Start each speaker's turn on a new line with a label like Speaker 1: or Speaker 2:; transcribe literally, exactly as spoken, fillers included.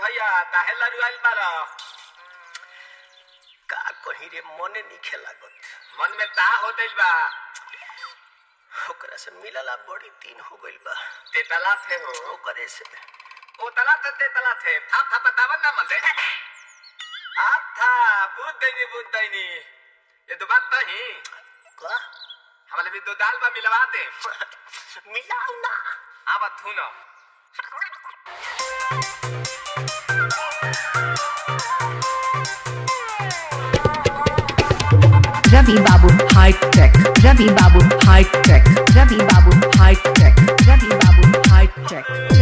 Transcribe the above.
Speaker 1: भैया काहे लरुआइल बारा?
Speaker 2: का कहीं रे मने नहीं लागत।
Speaker 1: मन में ता हो दिल बा?
Speaker 2: ओकरा से मिलला बड़ी दिन हो गइल बा।
Speaker 1: तेतला थे हो
Speaker 2: ओकरे से
Speaker 1: ओ तला थे तेतला थे था था बतावन ना मन दे आ था बुद्ध दैनी बुद्ध दैनी ये तो बात नहीं
Speaker 2: का
Speaker 1: हमारे भी दो दाल बा मिलवा दे
Speaker 2: मिलाऊ ना
Speaker 1: आवा थू ना
Speaker 3: Ravi Babu High Tech, Ravi Babu High Tech, Ravi Babu High Tech, Ravi Babu High Tech.